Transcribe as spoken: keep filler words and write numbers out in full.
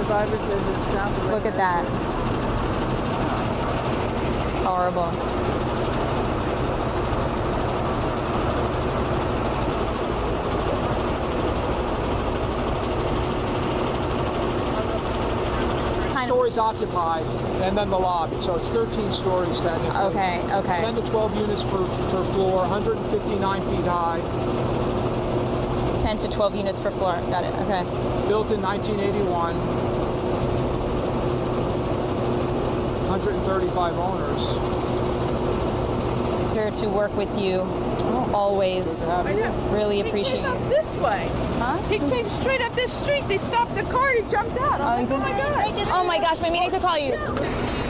driver says it's south of Look at that. It's horrible. Stories occupied, and then the lobby. So it's thirteen stories technically. Okay, okay. ten to twelve units per, per floor, one hundred fifty-nine feet high. ten to twelve units per floor. Got it. Okay. Built in nineteen eighty-one. one hundred thirty-five owners. Here to work with you. Always. Have you? Really appreciate He came you. up this way. Huh? He came straight up this street. They stopped the car. He jumped out. Oh, I'm you like, oh my didn't? God. Oh my gosh, my meeting to call you.